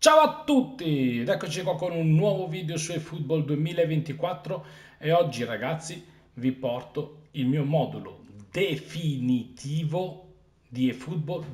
Ciao a tutti ed eccoci qua con un nuovo video su eFootball 2024 e oggi ragazzi vi porto il mio modulo definitivo di eFootball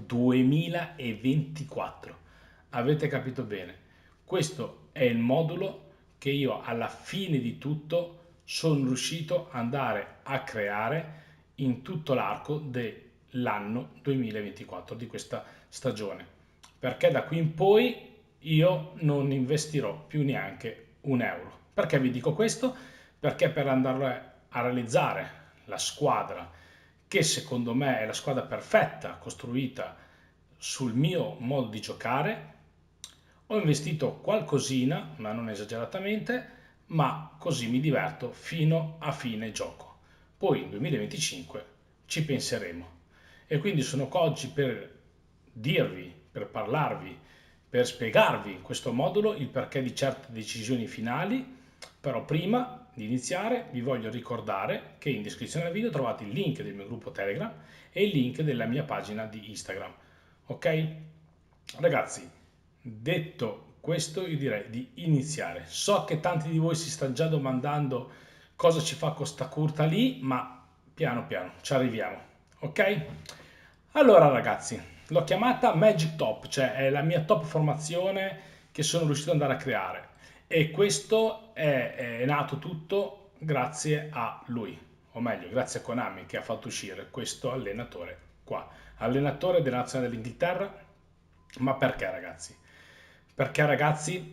2024. Avete capito bene? Questo è il modulo che io alla fine di tutto sono riuscito ad andare a creare in tutto l'arco dell'anno 2024 di questa stagione, perché da qui in poi io non investirò più neanche un euro. Perché vi dico questo? Perché per andare a realizzare la squadra che secondo me è la squadra perfetta costruita sul mio modo di giocare, ho investito qualcosina, ma non esageratamente, ma così mi diverto fino a fine gioco. Poi nel 2025 ci penseremo. E quindi sono qua oggi per dirvi, per parlarvi, per spiegarvi in questo modulo il perché di certe decisioni finali, però prima di iniziare vi voglio ricordare che in descrizione del video trovate il link del mio gruppo Telegram e il link della mia pagina di Instagram. Ok? Ragazzi, detto questo io direi di iniziare. So che tanti di voi si stanno già domandando cosa ci fa questa curta lì, ma piano piano ci arriviamo. Ok? Allora ragazzi, l'ho chiamata Magic Top, cioè è la mia top formazione che sono riuscito ad andare a creare e questo è nato tutto grazie a lui, o meglio grazie a Konami che ha fatto uscire questo allenatore qua, allenatore della nazionale dell'Inghilterra. Ma perché ragazzi? Perché ragazzi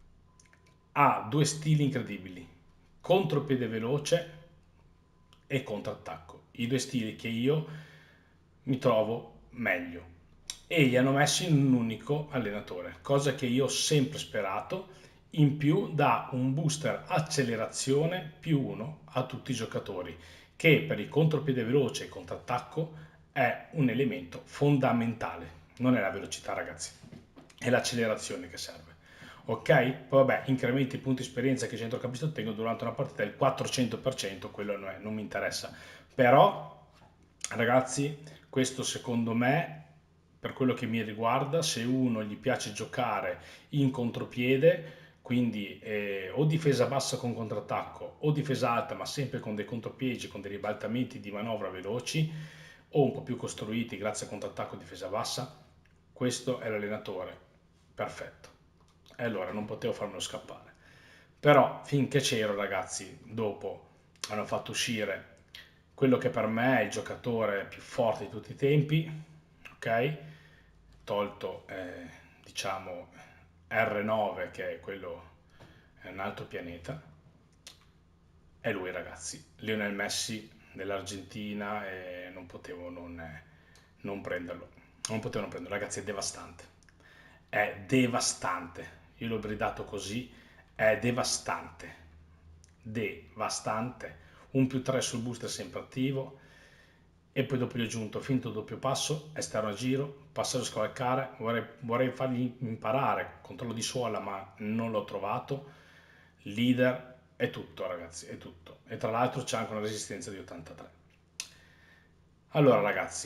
ha due stili incredibili, contropiede veloce e contrattacco, i due stili che io mi trovo meglio e li hanno messi in un unico allenatore, cosa che io ho sempre sperato. In più dà un booster accelerazione più uno a tutti i giocatori, che per il contropiede veloce e contrattacco è un elemento fondamentale. Non è la velocità ragazzi, è l'accelerazione che serve. Ok? Poi vabbè, incrementi i punti esperienza che i centrocampisti ottengono durante una partita del 400%, quello non mi interessa. Però, ragazzi, questo secondo me, per quello che mi riguarda, se uno gli piace giocare in contropiede, quindi o difesa bassa con contrattacco o difesa alta, ma sempre con dei contropiedi, con dei ribaltamenti di manovra veloci o un po' più costruiti grazie a contrattacco e difesa bassa, questo è l'allenatore perfetto. E allora non potevo farmelo scappare. Però finché c'ero ragazzi, dopo hanno fatto uscire quello che per me è il giocatore più forte di tutti i tempi, ok? Tolto diciamo R9 che è quello è un altro pianeta, è lui ragazzi, Lionel Messi dell'Argentina e non prenderlo, non potevo non prenderlo, ragazzi è devastante, io l'ho bridato così, è devastante, devastante, un più 3 sul booster sempre attivo e poi dopo gli ho aggiunto finto doppio passo, esterno a giro, passaggio a scavalcare, vorrei fargli imparare, controllo di suola ma non l'ho trovato, leader, è tutto ragazzi, è tutto. E tra l'altro c'è anche una resistenza di 83. Allora ragazzi,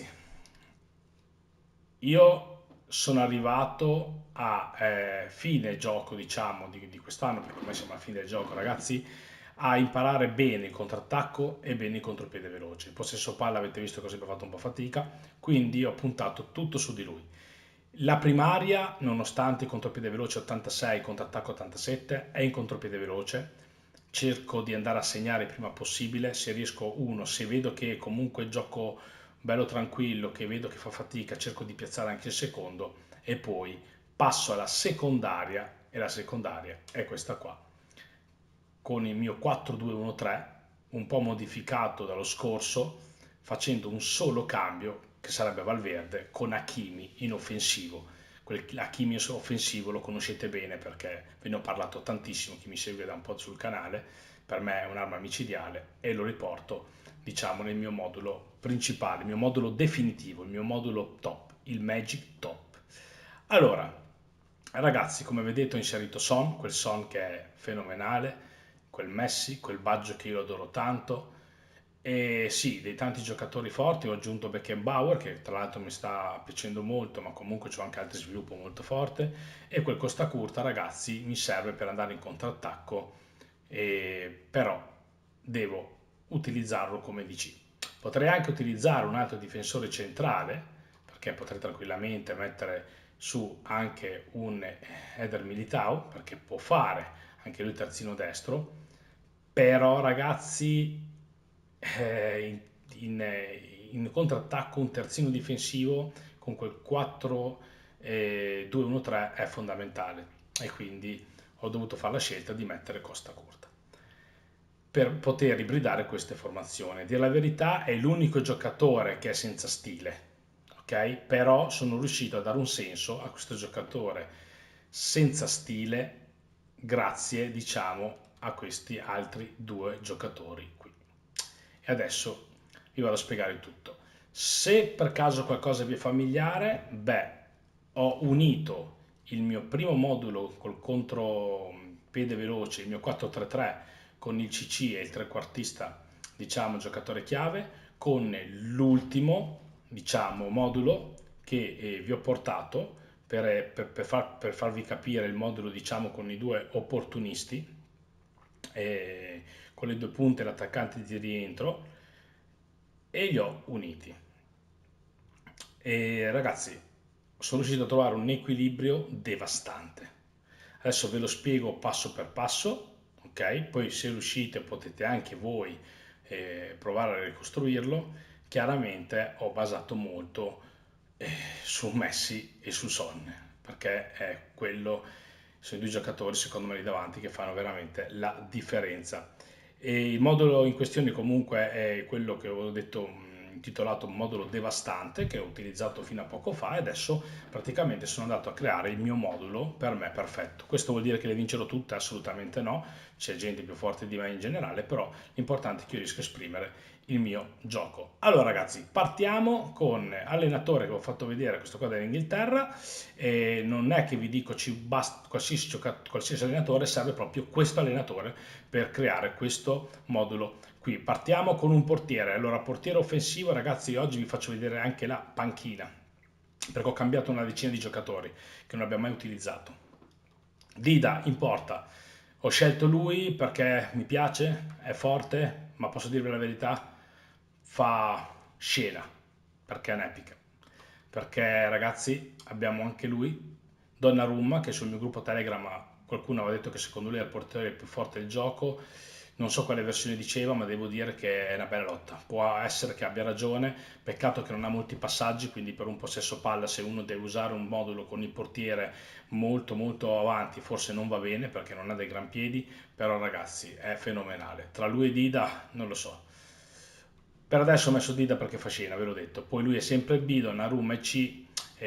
io sono arrivato a fine gioco, diciamo, di quest'anno, perché ormai siamo alla fine del gioco, ragazzi, a imparare bene il contrattacco e bene il contropiede veloce. Il possesso palla avete visto che ho sempre fatto un po' fatica, quindi ho puntato tutto su di lui. La primaria, nonostante il contropiede veloce 86, contrattacco 87, è in contropiede veloce. Cerco di andare a segnare il prima possibile, se riesco uno, se vedo che comunque gioco bello tranquillo, che vedo che fa fatica, cerco di piazzare anche il secondo e poi passo alla secondaria e la secondaria è questa qua, con il mio 4-2-1-3, un po' modificato dallo scorso, facendo un solo cambio che sarebbe Valverde con Hakimi in offensivo. Hakimi offensivo lo conoscete bene perché ve ne ho parlato tantissimo, chi mi segue da un po' sul canale, per me è un'arma micidiale e lo riporto diciamo nel mio modulo principale, il mio modulo definitivo, il mio modulo top, il Magic Top. Allora, ragazzi, come vedete ho inserito Son, quel Son che è fenomenale, quel Messi, quel Baggio che io adoro tanto, E sì, dei tanti giocatori forti ho aggiunto Beckenbauer, che tra l'altro mi sta piacendo molto, ma comunque c'ho anche altri sviluppo molto forte. E quel Costa Curta, ragazzi, mi serve per andare in contrattacco, però devo utilizzarlo come DC. Potrei anche utilizzare un altro difensore centrale, perché potrei tranquillamente mettere su anche un Eder Militao, perché può fare anche lui terzino destro, però ragazzi, in, in contrattacco un terzino difensivo con quel 4-2-1-3 è fondamentale, e quindi ho dovuto fare la scelta di mettere Costa Curta per poter ibridare queste formazioni. A dire la verità è l'unico giocatore che è senza stile, ok? Però sono riuscito a dare un senso a questo giocatore senza stile grazie, diciamo, a questi altri due giocatori qui. E adesso vi vado a spiegare il tutto. Se per caso qualcosa vi è familiare, beh, ho unito il mio primo modulo col contropiede veloce, il mio 4-3-3, con il CC e il trequartista, diciamo, giocatore chiave, con l'ultimo, diciamo, modulo che vi ho portato per farvi capire il modulo, diciamo, con i due opportunisti, con le due punte e l'attaccante di rientro, e li ho uniti. E ragazzi, sono riuscito a trovare un equilibrio devastante. Adesso ve lo spiego passo per passo, ok? Poi se riuscite potete anche voi provare a ricostruirlo. Chiaramente ho basato molto su Messi e su Son, perché è quello, sono i due giocatori secondo me lì davanti che fanno veramente la differenza. E il modulo in questione comunque è quello che ho detto, intitolato modulo devastante, che ho utilizzato fino a poco fa, e adesso praticamente sono andato a creare il mio modulo per me perfetto. Questo vuol dire che le vincerò tutte? Assolutamente no, c'è gente più forte di me in generale, però l'importante è che io riesca a esprimere il mio gioco. Allora ragazzi, partiamo con allenatore che ho fatto vedere, questo qua dell'Inghilterra, e non è che vi dico ci basta qualsiasi allenatore, serve proprio questo allenatore per creare questo modulo qui. Partiamo con un portiere. Allora, portiere offensivo, ragazzi, oggi vi faccio vedere anche la panchina, perché ho cambiato una decina di giocatori che non abbiamo mai utilizzato. Dida in porta, ho scelto lui perché mi piace, è forte, ma posso dirvi la verità, fa scena, perché è un'epica. Perché ragazzi abbiamo anche lui, Donnarumma, che sul mio gruppo Telegram qualcuno aveva detto che secondo lui è il portiere più forte del gioco. Non so quale versione diceva, ma devo dire che è una bella lotta. Può essere che abbia ragione, peccato che non ha molti passaggi, quindi per un possesso palla, se uno deve usare un modulo con il portiere molto molto avanti, forse non va bene perché non ha dei gran piedi, però ragazzi è fenomenale. Tra lui e Dida non lo so. Per adesso ho messo Dida perché fa scena, ve l'ho detto. Poi lui è sempre B, Donnarumma è C,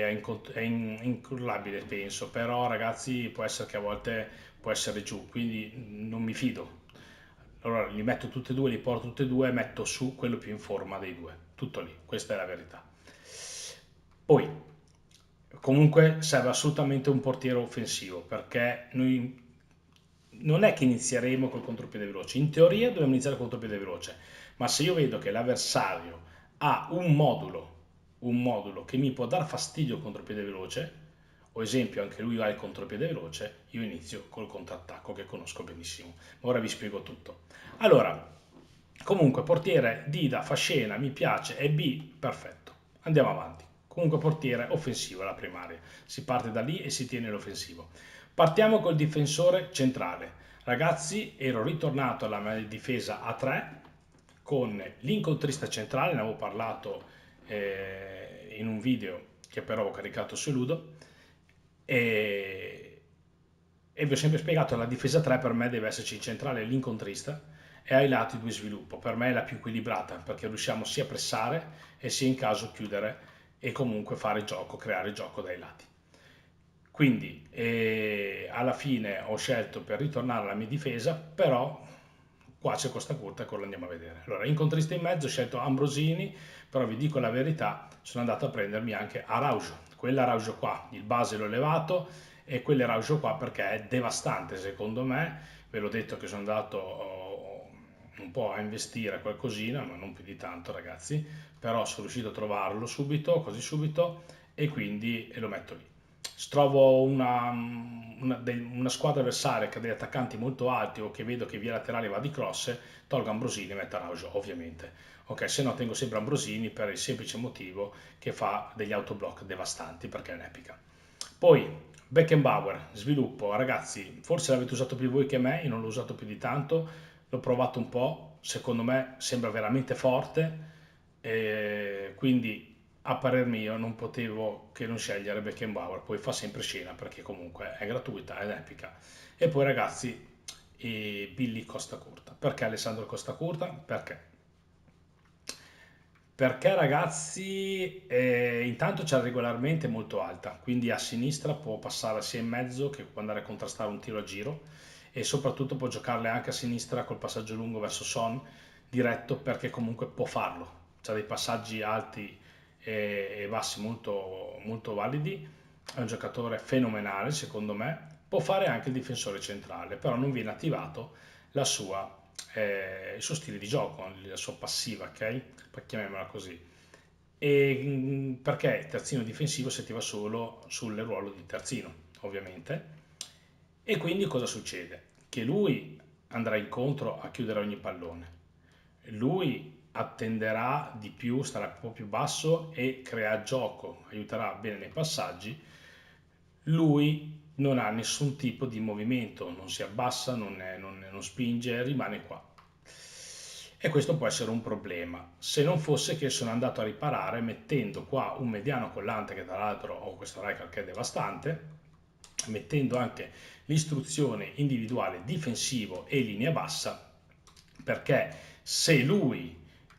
è incrollabile penso, però ragazzi può essere che a volte può essere giù, quindi non mi fido. Allora li metto tutti e due, li porto tutti e due e metto su quello più in forma dei due. Tutto lì, questa è la verità. Poi, comunque serve assolutamente un portiere offensivo, perché noi non è che inizieremo col contropiede veloce. In teoria dobbiamo iniziare col contropiede veloce, ma se io vedo che l'avversario ha un modulo che mi può dar fastidio il contropiede veloce, o esempio anche lui ha il contropiede veloce, io inizio col contrattacco che conosco benissimo. Ora vi spiego tutto. Allora, comunque portiere Dida fa scena, mi piace, è B, perfetto. Andiamo avanti. Comunque portiere offensivo la primaria. Si parte da lì e si tiene l'offensivo. Partiamo col difensore centrale. Ragazzi, ero ritornato alla mia difesa a 3 con l'incontrista centrale, ne avevo parlato in un video che però ho caricato su Ludo, e vi ho sempre spiegato che la difesa 3 per me deve esserci il centrale e l'incontrista, e ai lati due sviluppo. Per me è la più equilibrata perché riusciamo sia a pressare e sia in caso chiudere e comunque fare gioco, creare gioco dai lati. Quindi alla fine ho scelto per ritornare alla mia difesa, però qua c'è Costa Curta e quello andiamo a vedere. Allora, incontrista in mezzo ho scelto Ambrosini, però vi dico la verità, sono andato a prendermi anche Araujo. Quell'Araujo qua, il base l'ho elevato, e quell'Araujo qua perché è devastante secondo me, ve l'ho detto che sono andato un po' a investire qualcosina, ma non più di tanto ragazzi, però sono riuscito a trovarlo subito, così subito, e quindi lo metto lì. Se trovo una squadra avversaria che ha degli attaccanti molto alti o che vedo che via laterale va di cross, tolgo Ambrosini e metto Araujo, ovviamente. Ok, se no tengo sempre Ambrosini per il semplice motivo che fa degli autoblock devastanti perché è un'epica. Poi Beckenbauer, sviluppo, ragazzi, forse l'avete usato più voi che me, io non l'ho usato più di tanto, l'ho provato un po', secondo me sembra veramente forte, quindi a parer mio non potevo che non scegliere Beckenbauer, poi fa sempre scena perché comunque è gratuita ed epica. E poi ragazzi, Billy Costa Curta. Perché Alessandro Costa Curta? Perché ragazzi, intanto c'è regolarmente molto alta, quindi a sinistra può passare sia in mezzo che può andare a contrastare un tiro a giro e soprattutto può giocarle anche a sinistra col passaggio lungo verso Son diretto perché comunque può farlo. C'ha dei passaggi alti e bassi molto, molto validi, è un giocatore fenomenale secondo me, può fare anche il difensore centrale, però non viene attivato il suo stile di gioco, la sua passiva, ok? Chiamiamola così. Perché terzino difensivo si attiva solo sul ruolo di terzino, ovviamente. E quindi cosa succede? Che lui andrà incontro a chiudere ogni pallone. Lui attenderà di più, starà un po' più basso e crea gioco, aiuterà bene nei passaggi. Lui non ha nessun tipo di movimento, non si abbassa, non spinge, rimane qua. E questo può essere un problema, se non fosse che sono andato a riparare mettendo qua un mediano collante che tra l'altro ho questo Rijkaard che è devastante, mettendo anche l'istruzione individuale difensivo e linea bassa, perché se lui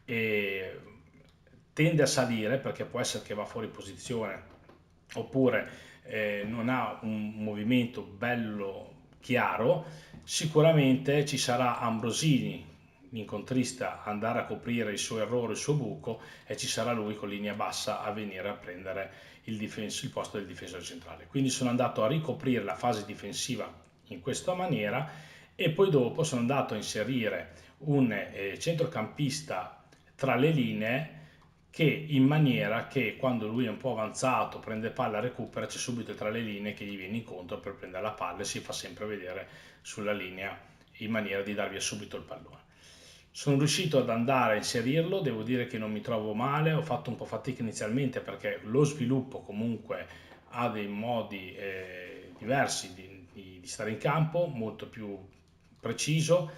eh, tende a salire, perché può essere che va fuori posizione oppure non ha un movimento bello chiaro, sicuramente ci sarà Ambrosini, l'incontrista, andare a coprire il suo errore, il suo buco, e ci sarà lui con linea bassa a venire a prendere il posto del difensore centrale. Quindi sono andato a ricoprire la fase difensiva in questa maniera e poi dopo sono andato a inserire un centrocampista tra le linee che in maniera che quando lui è un po' avanzato, prende palla, recupera, c'è subito tra le linee che gli viene incontro per prendere la palla e si fa sempre vedere sulla linea in maniera di darvi subito il pallone. Sono riuscito ad andare a inserirlo, devo dire che non mi trovo male, ho fatto un po' fatica inizialmente perché lo sviluppo comunque ha dei modi diversi di stare in campo, molto più preciso,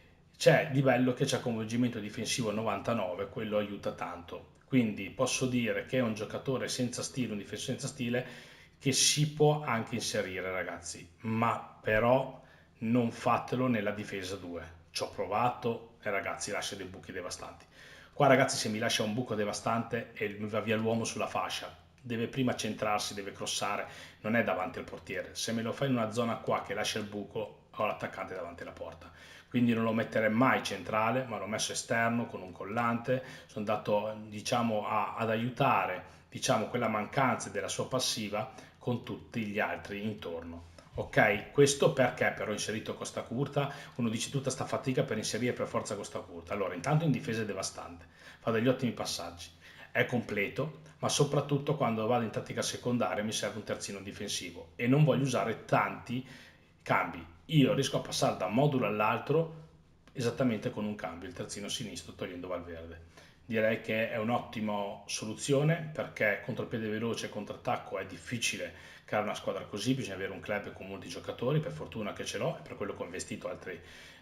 c'è di bello che c'è coinvolgimento difensivo 99, quello aiuta tanto. Quindi posso dire che è un giocatore senza stile, un difensore senza stile, che si può anche inserire, ragazzi, ma però non fatelo nella difesa 2. Ci ho provato e ragazzi lascia dei buchi devastanti. Qua ragazzi se mi lascia un buco devastante e mi va via l'uomo sulla fascia, deve prima centrarsi, deve crossare, non è davanti al portiere. Se me lo fai in una zona qua che lascia il buco, ho l'attaccante davanti alla porta. Quindi non lo metterei mai centrale, ma l'ho messo esterno con un collante, sono andato diciamo ad aiutare diciamo quella mancanza della sua passiva con tutti gli altri intorno. Ok, questo perché però ho inserito Costa Curta, uno dice tutta sta fatica per inserire per forza Costa Curta. Allora, intanto in difesa è devastante, fa degli ottimi passaggi, è completo, ma soprattutto quando vado in tattica secondaria mi serve un terzino difensivo e non voglio usare tanti cambi. Io riesco a passare da un modulo all'altro esattamente con un cambio, il terzino sinistro togliendo Valverde. Direi che è un'ottima soluzione perché contro il piede veloce e contrattacco è difficile creare una squadra così, bisogna avere un club con molti giocatori, per fortuna che ce l'ho, è per quello che ho investito altri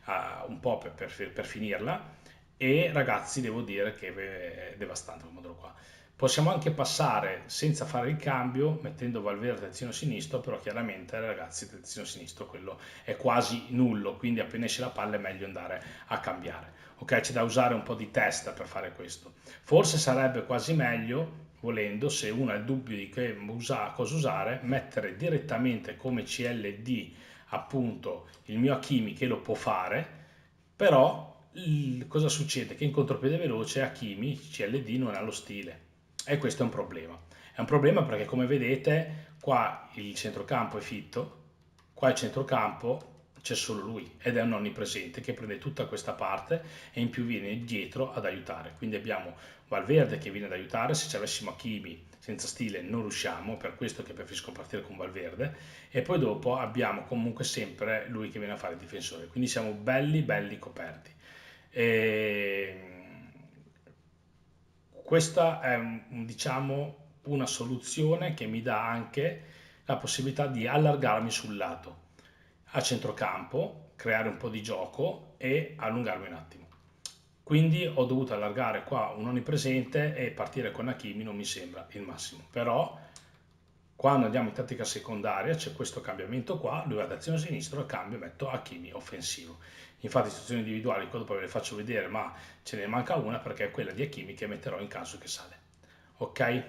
un po' per finirla e ragazzi devo dire che è devastante quel modulo qua. Possiamo anche passare senza fare il cambio mettendo Valverde terzino sinistro, però chiaramente ragazzi terzino sinistro quello è quasi nullo, quindi appena esce la palla è meglio andare a cambiare. Ok, c'è da usare un po' di testa per fare questo. Forse sarebbe quasi meglio, volendo, se uno ha il dubbio di cosa usare, mettere direttamente come CLD appunto il mio Hakimi che lo può fare, però cosa succede? Che in contropiede veloce Hakimi, CLD, non ha lo stile e questo è un problema. È un problema perché come vedete qua il centrocampo è fitto, qua il centrocampo c'è solo lui ed è un onnipresente che prende tutta questa parte e in più viene dietro ad aiutare. Quindi abbiamo Valverde che viene ad aiutare, se ci avessimo Hakimi senza stile non riusciamo, per questo che preferisco partire con Valverde, e poi dopo abbiamo comunque sempre lui che viene a fare il difensore, quindi siamo belli coperti. E questa è diciamo una soluzione che mi dà anche la possibilità di allargarmi sul lato a centrocampo, creare un po' di gioco e allungarmi un attimo. Quindi ho dovuto allargare qua un onnipresente e partire con Hakimi non mi sembra il massimo, però quando andiamo in tattica secondaria c'è questo cambiamento qua, lui va ad azione sinistra, cambio e metto Hakimi offensivo. Infatti istruzioni individuali qua dopo ve le faccio vedere, ma ce ne manca una perché è quella di Hakimi che metterò in caso che sale. Ok?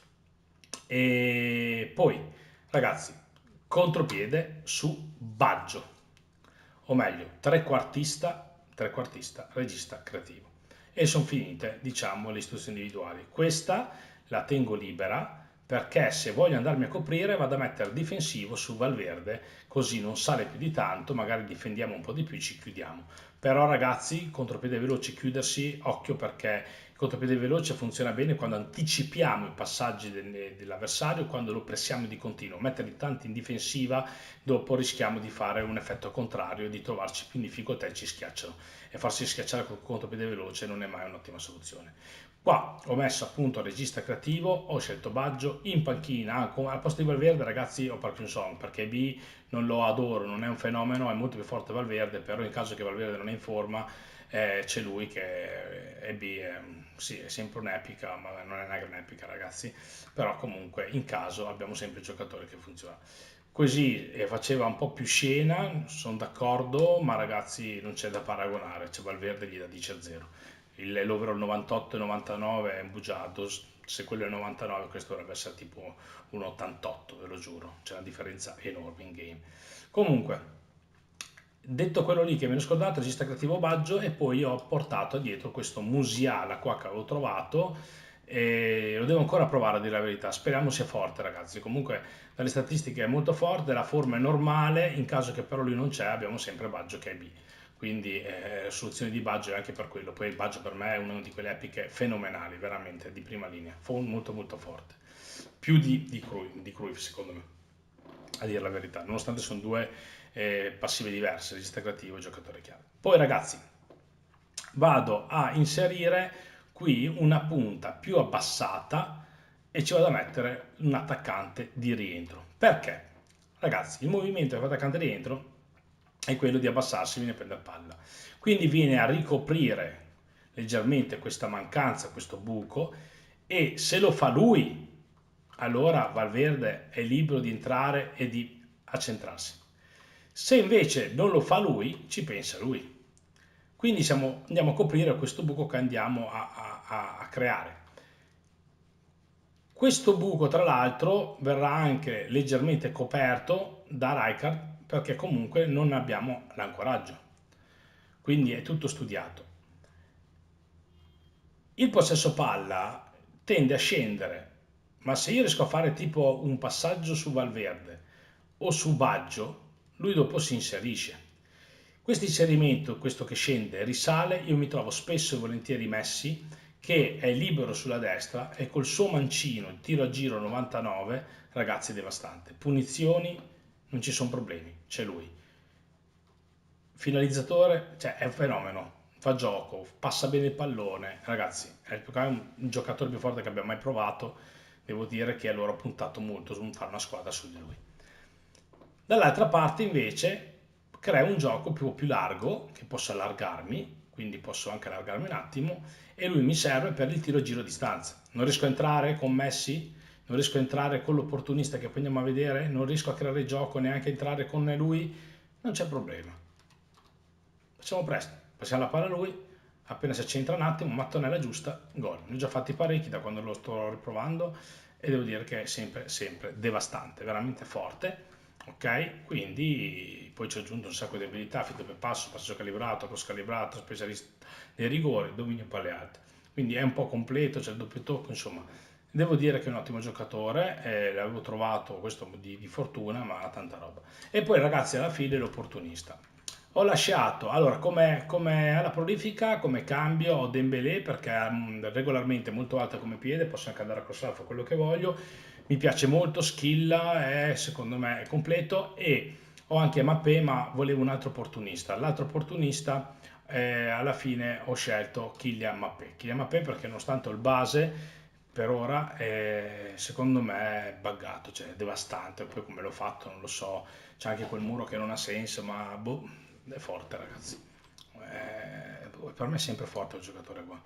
E poi ragazzi, contropiede su Baggio, o meglio trequartista, regista creativo. E sono finite, diciamo, le istruzioni individuali. Questa la tengo libera perché se voglio andarmi a coprire vado a mettere difensivo su Valverde, così non sale più di tanto, magari difendiamo un po' di più e ci chiudiamo. Però ragazzi, contropiede veloce, chiudersi, occhio perché il contropiede veloce funziona bene quando anticipiamo i passaggi dell'avversario, quando lo pressiamo di continuo. Metterli tanti in difensiva, dopo rischiamo di fare un effetto contrario, di trovarci più in difficoltà e ci schiacciano. E farsi schiacciare col contropiede veloce non è mai un'ottima soluzione. Qua ho messo appunto il regista creativo, ho scelto Baggio, in panchina, al posto di Valverde ragazzi ho Parkinson, perché B non lo adoro, non è un fenomeno, è molto più forte Valverde, però in caso che Valverde non è in forma c'è lui che è B, sì, è sempre un'epica, ma non è una gran epica ragazzi, però comunque in caso abbiamo sempre il giocatore che funziona. Così faceva un po' più scena, sono d'accordo, ma ragazzi non c'è da paragonare, c'è Valverde gli dà 10 a 0. L'overall 98 e 99 è un bugiardo, se quello è 99 questo dovrebbe essere tipo un 88, ve lo giuro, c'è una differenza enorme in game. Comunque, detto quello lì che me ne ho scordato, regista creativo Baggio, e poi ho portato dietro questo Musiala qua che avevo trovato, e lo devo ancora provare a dire la verità, speriamo sia forte ragazzi, comunque dalle statistiche è molto forte, la forma è normale, in caso che però lui non c'è abbiamo sempre Baggio che è B, quindi soluzione di Baggio è anche per quello, poi il Baggio per me è una di quelle epiche fenomenali, veramente di prima linea, molto forte, più di Cruyff secondo me, a dire la verità, nonostante sono due passive diverse, regista creativo e giocatore chiave. Poi ragazzi, vado a inserire qui una punta più abbassata e ci vado a mettere un attaccante di rientro. Perché? Ragazzi, il movimento dell'attaccante di rientro è quello di abbassarsi, viene a prendere palla. Quindi viene a ricoprire leggermente questa mancanza, questo buco, e se lo fa lui, allora Valverde è libero di entrare e di accentrarsi. Se invece non lo fa lui, ci pensa lui. Quindi andiamo a coprire questo buco che andiamo a creare. Questo buco, tra l'altro, verrà anche leggermente coperto da Rijkaard perché comunque non abbiamo l'ancoraggio. Quindi è tutto studiato. Il possesso palla tende a scendere, ma se io riesco a fare tipo un passaggio su Valverde o su Baggio, lui dopo si inserisce. Questo inserimento, questo che scende, risale, io mi trovo spesso e volentieri Messi che è libero sulla destra e col suo mancino, il tiro a giro 99, ragazzi, devastante. Punizioni, non ci sono problemi, c'è lui. Finalizzatore, cioè è un fenomeno, fa gioco, passa bene il pallone, ragazzi, è un giocatore più forte che abbia mai provato, devo dire che allora ho puntato molto su fare una squadra su di lui. Dall'altra parte invece creo un gioco più largo, che posso allargarmi, quindi posso anche allargarmi un attimo, e lui mi serve per il tiro a giro a distanza. Non riesco a entrare con Messi, non riesco a entrare con l'opportunista che poi andiamo a vedere, non riesco a creare gioco, neanche a entrare con lui, non c'è problema. Facciamo presto, passiamo la palla a lui, appena si accentra un attimo, mattonella giusta, gol. Ne ho già fatti parecchi da quando lo sto riprovando e devo dire che è sempre devastante, veramente forte. Ok, quindi poi ci ho aggiunto un sacco di abilità, fito per passo, passaggio calibrato, cross calibrato, specialista dei rigori, dominio palle alte. Quindi è un po' completo, c'è il doppio tocco, insomma, Devo dire che è un ottimo giocatore, l'avevo trovato questo di fortuna, ma ha tanta roba. E poi ragazzi, alla fine l'opportunista. Ho lasciato, allora, come alla prolifica, come cambio, ho Dembélé perché è regolarmente molto alta come piede, posso anche andare a crossare, fa quello che voglio, mi piace molto, skilla, secondo me è completo, e ho anche Mbappé, ma volevo un altro opportunista. L'altro opportunista, alla fine ho scelto Kylian Mbappé. Kylian Mbappé perché nonostante il base per ora secondo me è buggato, cioè è devastante, poi come l'ho fatto non lo so, c'è anche quel muro che non ha senso, ma boh, è forte ragazzi. Per me è sempre forte il giocatore qua.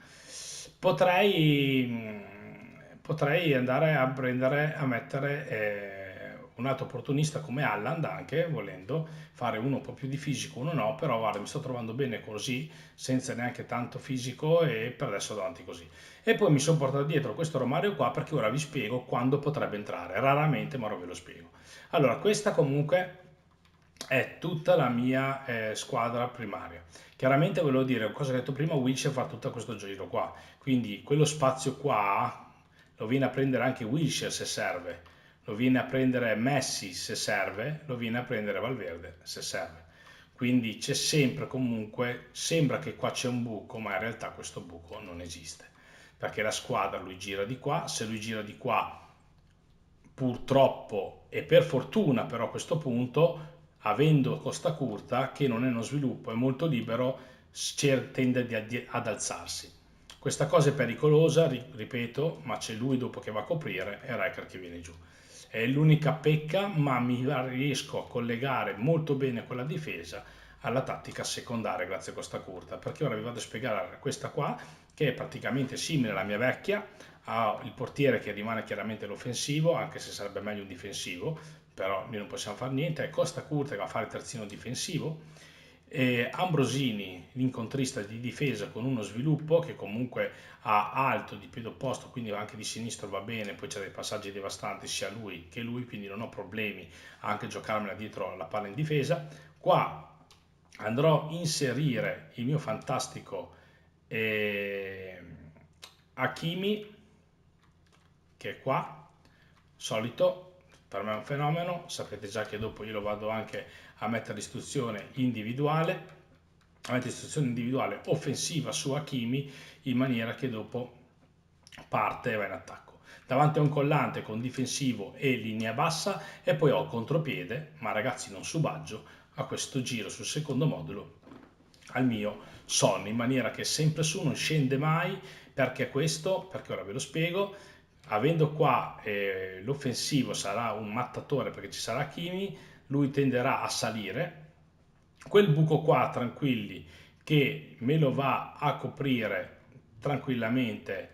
Potrei andare a prendere, a mettere un altro opportunista come Haaland anche, volendo, fare uno un po' più di fisico, uno no, però guarda, mi sto trovando bene così, senza neanche tanto fisico e per adesso davanti così. E poi mi sono portato dietro questo Romario qua perché ora vi spiego quando potrebbe entrare, raramente, ma ora ve lo spiego. Allora, questa comunque è tutta la mia squadra primaria. Chiaramente volevo dire, cosa che ho detto prima, Wilshere fa tutto questo giro qua, quindi quello spazio qua lo viene a prendere anche Wilshere se serve, lo viene a prendere Messi se serve, lo viene a prendere Valverde se serve. Quindi c'è sempre comunque, sembra che qua c'è un buco, ma in realtà questo buco non esiste, perché la squadra lui gira di qua, se lui gira di qua purtroppo e per fortuna però a questo punto, avendo Costa Curta che non è uno sviluppo, è molto libero, tende ad alzarsi. Questa cosa è pericolosa, ripeto, ma c'è lui dopo che va a coprire e Rijkaard che viene giù. È l'unica pecca, ma mi riesco a collegare molto bene con la difesa alla tattica secondaria grazie a Costa Curta, perché ora vi vado a spiegare questa qua, che è praticamente simile alla mia vecchia, ha il portiere che rimane chiaramente l'offensivo, anche se sarebbe meglio un difensivo, però noi non possiamo fare niente, è Costa Curta che va a fare il terzino difensivo, e Ambrosini, l'incontrista di difesa con uno sviluppo che comunque ha alto di piede opposto, quindi anche di sinistro va bene, poi c'è dei passaggi devastanti sia lui che lui, quindi non ho problemi anche a giocarmela dietro la palla in difesa. Qua andrò a inserire il mio fantastico eh, Hakimi, che è qua, solito, per me è un fenomeno, sapete già che dopo io lo vado anche a mettere istruzione individuale, offensiva su Hakimi, in maniera che dopo parte e va in attacco. Davanti a un collante con difensivo e linea bassa e poi ho contropiede, ma ragazzi non subaggio, a questo giro sul secondo modulo al mio Son, in maniera che sempre su non scende mai. Perché questo? Perché ora ve lo spiego. Avendo qua l'offensivo sarà un mattatore perché ci sarà Kimi, lui tenderà a salire. Quel buco qua, tranquilli, che me lo va a coprire tranquillamente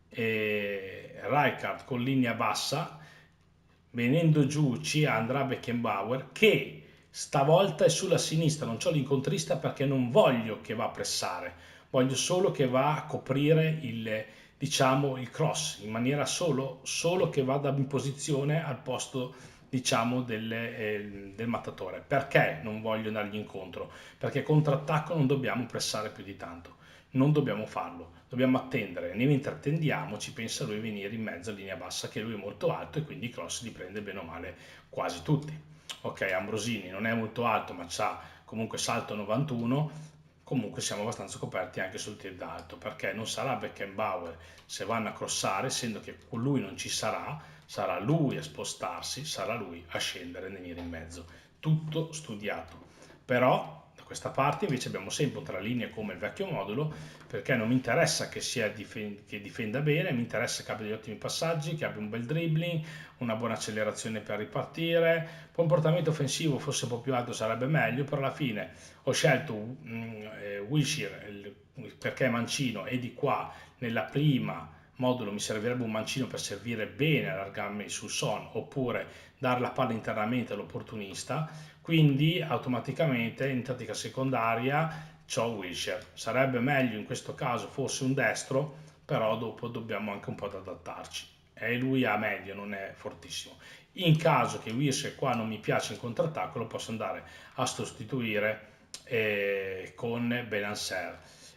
Rijkaard con linea bassa, venendo giù ci andrà Beckenbauer che stavolta è sulla sinistra, non c'ho l'incontrista perché non voglio che va a pressare, voglio solo che va a coprire diciamo, il cross in maniera solo che vada in posizione al posto diciamo del mattatore. Perché non voglio andargli incontro? Perché contrattacco non dobbiamo pressare più di tanto, non dobbiamo farlo, dobbiamo attendere, ne intrattendiamo, ci pensa lui a venire in mezzo a linea bassa che lui è molto alto e quindi i cross li prende bene o male quasi tutti. Ok, Ambrosini non è molto alto ma ha comunque salto 91, comunque siamo abbastanza coperti anche sul tir d'alto, perché non sarà Beckenbauer se vanno a crossare, essendo che con lui non ci sarà, sarà lui a spostarsi, sarà lui a scendere e venire in mezzo. Tutto studiato. Però da questa parte invece abbiamo sempre tre linee come il vecchio modulo, perché non mi interessa che difenda bene, mi interessa che abbia degli ottimi passaggi, che abbia un bel dribbling, una buona accelerazione per ripartire, comportamento offensivo forse un po' più alto sarebbe meglio, però alla fine ho scelto Wilshere perché è mancino e di qua nella prima modulo mi servirebbe un mancino per servire bene, allargarmi sul Son oppure dare la palla internamente all'opportunista, quindi automaticamente in tattica secondaria c'ho Wilshere. Sarebbe meglio in questo caso fosse un destro, però dopo dobbiamo anche un po' adattarci. E lui a medio, non è fortissimo. In caso che Wilshere qua non mi piace in contrattacco, lo posso andare a sostituire con Benasser.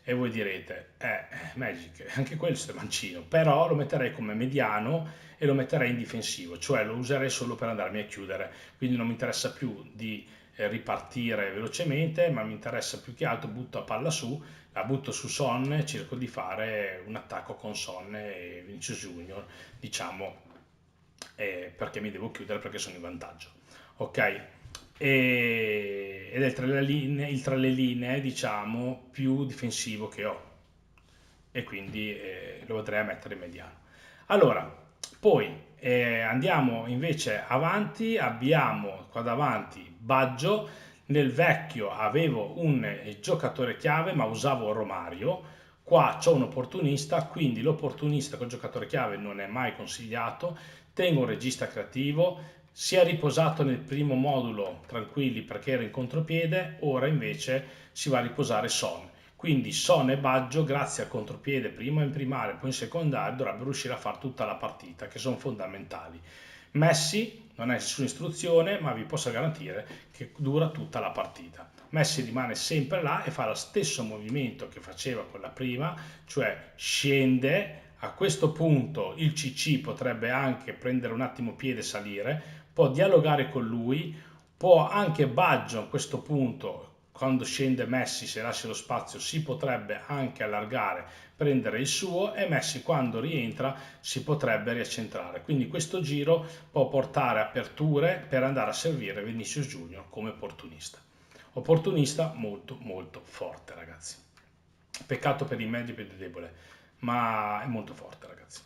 E voi direte, Magic, anche quello è mancino, però lo metterei come mediano e lo metterei in difensivo, cioè lo userei solo per andarmi a chiudere, quindi non mi interessa più di ripartire velocemente, ma mi interessa più che altro, butto a palla su, la butto su Son e cerco di fare un attacco con Son e Vinicius Junior, diciamo, perché mi devo chiudere perché sono in vantaggio, ok? Ed è il tra le linee, diciamo, più difensivo che ho e quindi lo andrei a mettere in mediano. Allora, poi andiamo invece avanti, abbiamo qua davanti Baggio. Nel vecchio avevo un giocatore chiave ma usavo Romario, qua c'ho un opportunista, quindi l'opportunista col giocatore chiave non è mai consigliato, tengo un regista creativo, si è riposato nel primo modulo tranquilli perché era in contropiede, ora invece si va a riposare Son. Quindi Son e Baggio, grazie al contropiede prima in primaria e poi in secondaria, dovrebbero riuscire a fare tutta la partita, che sono fondamentali. Messi non è nessuna istruzione, ma vi posso garantire che dura tutta la partita. Messi rimane sempre là e fa lo stesso movimento che faceva con la prima, cioè scende. A questo punto il CC potrebbe anche prendere un attimo piede e salire, può dialogare con lui, può anche Baggio a questo punto, quando scende Messi, se lascia lo spazio, si potrebbe anche allargare, prendere il suo e Messi quando rientra si potrebbe riaccentrare. Quindi questo giro può portare aperture per andare a servire Vinicius Junior come opportunista. Opportunista molto molto forte, ragazzi. Peccato per i mezzi più debole, ma è molto forte, ragazzi.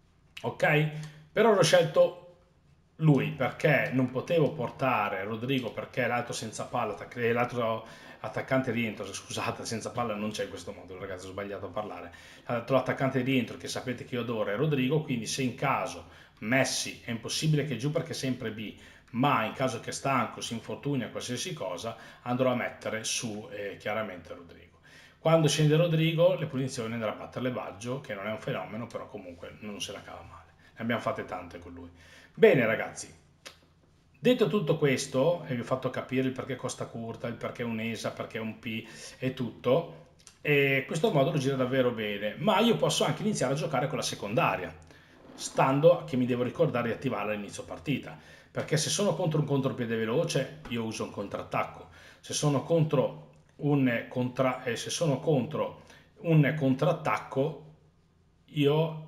Ok? Però ho scelto lui perché non potevo portare Rodrigo perché l'altro senza palla, l'altro attaccante rientro, scusate, senza palla non c'è in questo modo, ragazzi, ho sbagliato a parlare. L'altro attaccante rientro che sapete che io adoro è Rodrigo, quindi se in caso Messi è impossibile che giù perché è sempre B, ma in caso che è stanco, si infortuna, qualsiasi cosa, andrò a mettere su chiaramente Rodrigo. Quando scende Rodrigo, le punizioni andrà a batterle Baggio, che non è un fenomeno, però comunque non se la cava male. Ne abbiamo fatte tante con lui. Bene ragazzi, detto tutto questo, e vi ho fatto capire il perché Costa Curta, il perché un ESA, perché un P e tutto, e questo modulo gira davvero bene, ma io posso anche iniziare a giocare con la secondaria, stando che mi devo ricordare di attivarla all'inizio partita, perché se sono contro un contropiede veloce io uso un contrattacco, se sono contro se sono contro un contrattacco io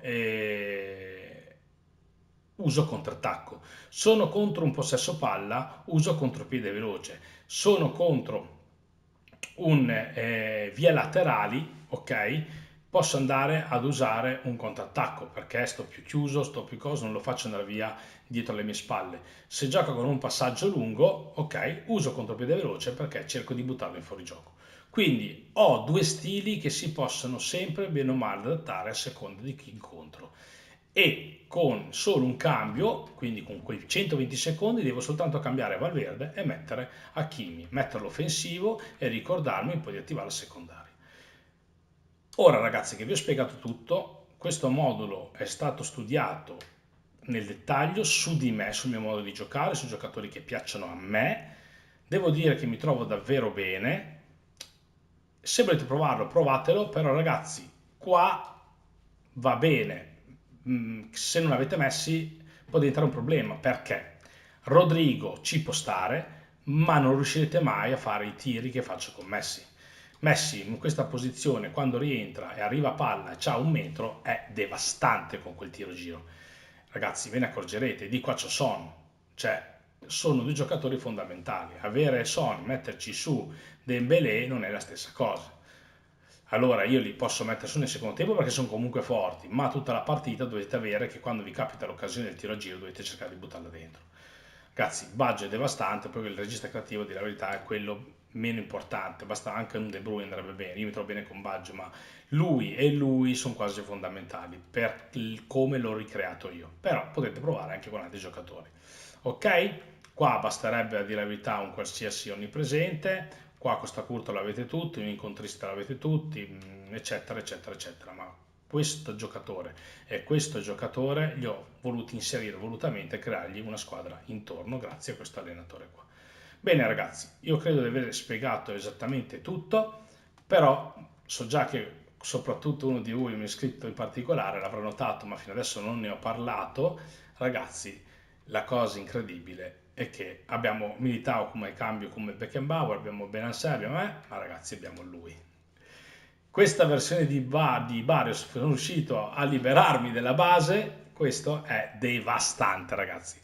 uso contrattacco. Sono contro un possesso palla, uso contropiede veloce. Sono contro un via laterali, ok? Posso andare ad usare un contrattacco perché sto più chiuso, sto più coso, non lo faccio andare via dietro le mie spalle. Se gioco con un passaggio lungo, ok, uso contropiede veloce perché cerco di buttarlo in fuorigioco. Quindi ho due stili che si possono sempre bene o male adattare a seconda di chi incontro e con solo un cambio, quindi con quei 120 secondi, devo soltanto cambiare Valverde e mettere Hakimi, metterlo offensivo e ricordarmi poi di attivare il secondario. Ora ragazzi che vi ho spiegato tutto, questo modulo è stato studiato nel dettaglio su di me, sul mio modo di giocare, sui giocatori che piacciono a me, devo dire che mi trovo davvero bene, se volete provarlo provatelo, però ragazzi qua va bene, se non avete Messi può diventare un problema, perché Rodrigo ci può stare, ma non riuscirete mai a fare i tiri che faccio con Messi. Messi in questa posizione quando rientra e arriva a palla e c'ha un metro è devastante con quel tiro giro. Ragazzi ve ne accorgerete, di qua c'ho Son, cioè sono due giocatori fondamentali. Avere Son, metterci su Dembélé non è la stessa cosa. Allora io li posso mettere su nel secondo tempo perché sono comunque forti, ma tutta la partita dovete avere che quando vi capita l'occasione del tiro a giro dovete cercare di buttarla dentro. Ragazzi, Baggio è devastante, poi il regista creativo di la verità è quello meno importante, basta anche un De Bruyne andrebbe bene, io mi trovo bene con Baggio, ma lui e lui sono quasi fondamentali per come l'ho ricreato io, però potete provare anche con altri giocatori. Ok? Qua basterebbe a dire la verità un qualsiasi onnipresente, qua Costa Curta l'avete tutti, un incontrista l'avete tutti, eccetera, eccetera, eccetera, ma questo giocatore e questo giocatore li ho voluti inserire volutamente e creargli una squadra intorno grazie a questo allenatore qua. Bene ragazzi, io credo di aver spiegato esattamente tutto, però so già che soprattutto uno di voi, un iscritto in particolare, l'avrà notato, ma fino adesso non ne ho parlato. Ragazzi, la cosa incredibile è che abbiamo Militao come cambio, come Beckenbauer, abbiamo Bennacer, abbiamo me, ma ragazzi abbiamo lui. Questa versione di Barrios, sono riuscito a liberarmi della base, questo è devastante ragazzi.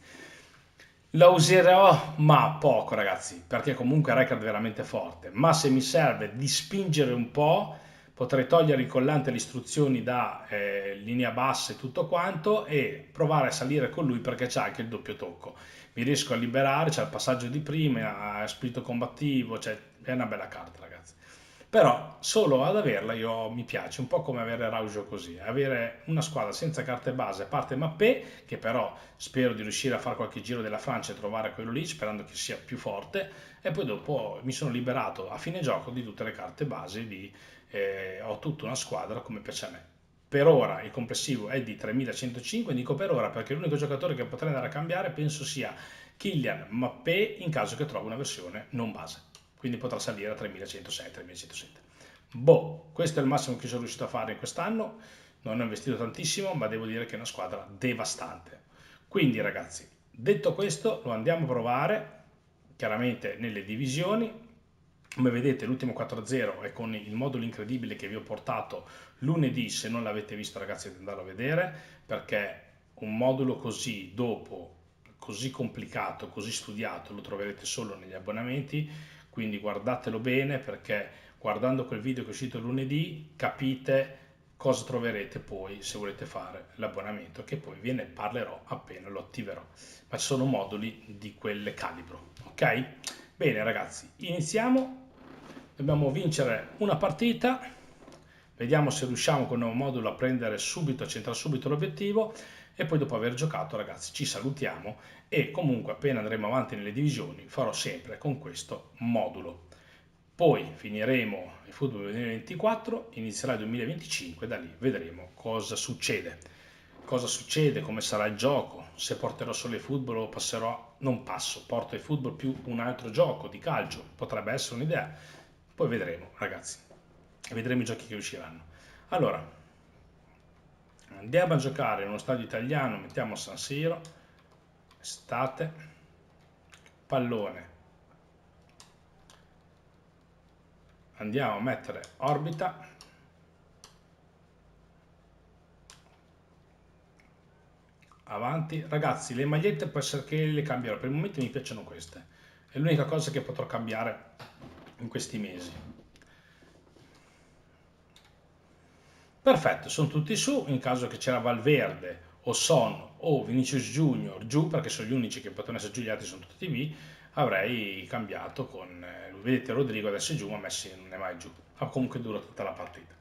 La userò ma poco ragazzi, perché comunque Rijkaard è veramente forte, ma se mi serve di spingere un po', potrei togliere il collante e le istruzioni da linea bassa e tutto quanto e provare a salire con lui perché c'è anche il doppio tocco. Mi riesco a liberare, c'è il passaggio di prima, spirito combattivo, cioè è una bella carta ragazzi. Però solo ad averla mi piace, un po' come avere Araujo così, avere una squadra senza carte base, a parte Mappé, che però spero di riuscire a fare qualche giro della Francia e trovare quello lì, sperando che sia più forte, e poi dopo mi sono liberato a fine gioco di tutte le carte base, ho tutta una squadra come piace a me. Per ora il complessivo è di 3105, dico per ora perché l'unico giocatore che potrei andare a cambiare penso sia Kylian Mbappé in caso che trovi una versione non base, quindi potrà salire a 3106-3107. Boh, questo è il massimo che sono riuscito a fare in quest'anno, non ho investito tantissimo, ma devo dire che è una squadra devastante. Quindi ragazzi, detto questo, lo andiamo a provare, chiaramente nelle divisioni. Come vedete l'ultimo 4-0 è con il modulo incredibile che vi ho portato lunedì, se non l'avete visto ragazzi dovete andarlo a vedere, perché un modulo così dopo, così complicato, così studiato, lo troverete solo negli abbonamenti, quindi guardatelo bene perché guardando quel video che è uscito lunedì capite cosa troverete poi se volete fare l'abbonamento, che poi ve ne parlerò appena lo attiverò, ma ci sono moduli di quel calibro, ok? Bene ragazzi, iniziamo, dobbiamo vincere una partita, vediamo se riusciamo con il nuovo modulo a prendere subito, a centrare subito l'obiettivo e poi dopo aver giocato ragazzi ci salutiamo e comunque appena andremo avanti nelle divisioni farò sempre con questo modulo. Poi finiremo il football 2024, inizierà il 2025 e da lì vedremo cosa succede. Cosa succede, come sarà il gioco, se porterò solo il football o passerò, non passo, porto il football più un altro gioco di calcio, potrebbe essere un'idea. Poi vedremo ragazzi, vedremo i giochi che usciranno. Allora, andiamo a giocare in uno stadio italiano, mettiamo San Siro, estate, pallone. Andiamo a mettere orbita, avanti. Ragazzi, le magliette può essere che le cambierò, per il momento mi piacciono queste, è l'unica cosa che potrò cambiare in questi mesi. Perfetto, sono tutti su, in caso che c'era Valverde o Son o Vinicius Junior giù, perché sono gli unici che potevano essere giù, gli altri sono tutti V, avrei cambiato con, vedete Rodrigo adesso è giù, ma Messi non è mai giù, ma comunque dura tutta la partita.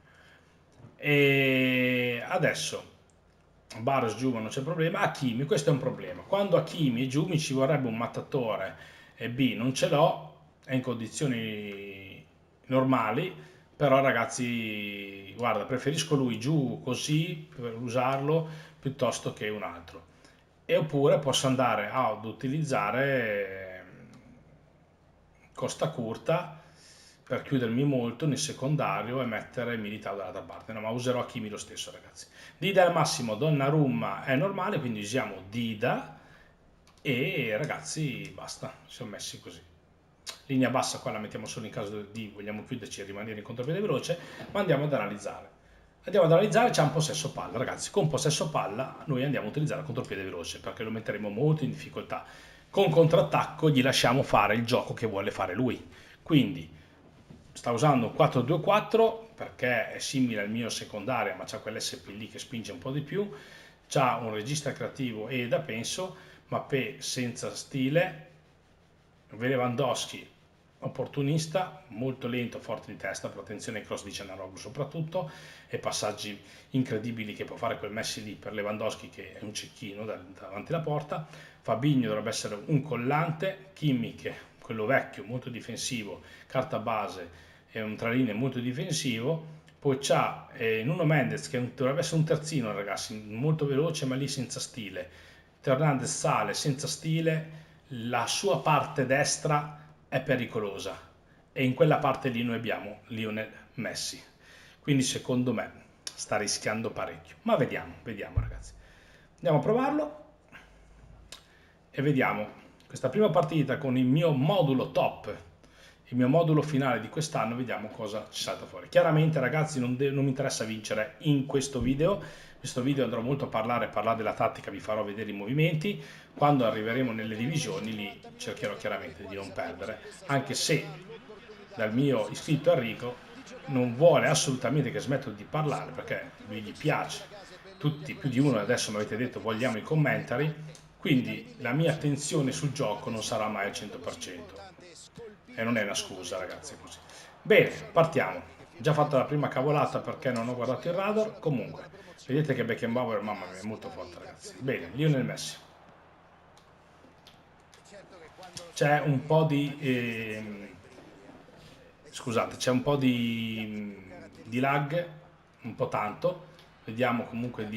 E adesso Barros giù ma non c'è problema, Hakimi questo è un problema, quando Hakimi è giù mi ci vorrebbe un mattatore e B non ce l'ho, è in condizioni normali, però ragazzi guarda preferisco lui giù così per usarlo piuttosto che un altro, e oppure posso andare ad utilizzare Costa Curta per chiudermi molto nel secondario e mettere Militao dall'altra parte, no, ma userò Hakimi lo stesso ragazzi. Dida al massimo, Donnarumma è normale, quindi usiamo Dida e ragazzi basta, siamo messi così. Linea bassa qua la mettiamo solo in caso di vogliamo chiuderci e rimanere in contropiede veloce, ma andiamo ad analizzare. Andiamo ad analizzare, c'è un possesso palla, ragazzi, con possesso palla noi andiamo a utilizzare il contropiede veloce perché lo metteremo molto in difficoltà. Con contrattacco gli lasciamo fare il gioco che vuole fare lui. Quindi sta usando un 4-2-4 perché è simile al mio secondario, ma c'ha quell'SP lì che spinge un po' di più, c'ha un regista creativo e da penso, Mappé senza stile, Lewandowski opportunista, molto lento, forte di testa, però attenzione ai cross di Cenaroglu soprattutto, e passaggi incredibili che può fare quel Messi lì per Lewandowski che è un cecchino davanti alla porta. Fabinho dovrebbe essere un collante, Kimmich quello vecchio, molto difensivo, carta base e un tra linee molto difensivo. Poi c'ha Nuno Mendes che dovrebbe essere un terzino ragazzi, molto veloce ma lì senza stile. Hernandez sale senza stile, la sua parte destra è pericolosa e in quella parte lì noi abbiamo Lionel Messi. quindi secondo me sta rischiando parecchio, ma vediamo ragazzi. Andiamo a provarlo e vediamo questa prima partita con il mio modulo top, il mio modulo finale di quest'anno, vediamo cosa ci salta fuori. Chiaramente ragazzi non mi interessa vincere in questo video andrò molto a parlare della tattica, vi farò vedere i movimenti, quando arriveremo nelle divisioni lì cercherò chiaramente di non perdere, anche se dal mio iscritto Enrico non vuole assolutamente che smetto di parlare perché lui gli piace, tutti più di uno adesso mi avete detto vogliamo i commentari, quindi la mia attenzione sul gioco non sarà mai al 100% e non è una scusa ragazzi così. Bene, partiamo. Già fatta la prima cavolata perché non ho guardato il radar, comunque vedete che Beckenbauer, mamma mia, è molto forte ragazzi. Bene, Lionel Messi. C'è un po' di scusate, c'è un po' di lag, un po' tanto. Vediamo comunque